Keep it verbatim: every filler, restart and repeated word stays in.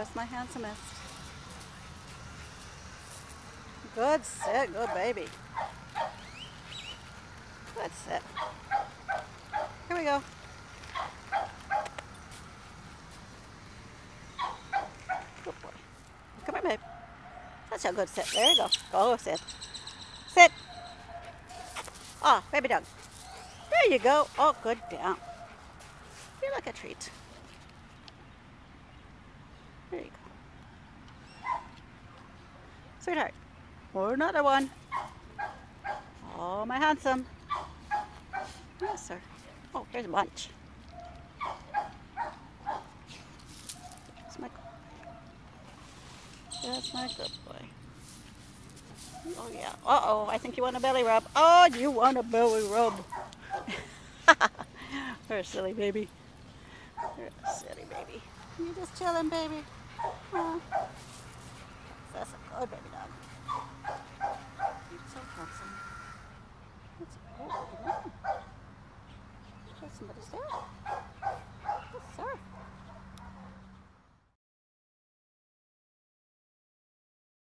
There's my handsomest. Good sit, good baby. Good sit. Here we go. Good boy. Come here, babe. That's a good sit. There you go. Go sit. Sit. Ah, oh, baby dog. There you go. Oh, good down. You're like a treat. There you go. Sweetheart. Or another one. Oh, my handsome. Yes, sir. Oh, here's a bunch. That's my, that's my good boy. Oh, yeah. Uh-oh, I think you want a belly rub. Oh, you want a belly rub. You're a silly baby. You're a silly baby. You're just chilling, baby. Oh. That's a good baby dog. You're so handsome. That's, oh, yeah. There's somebody there.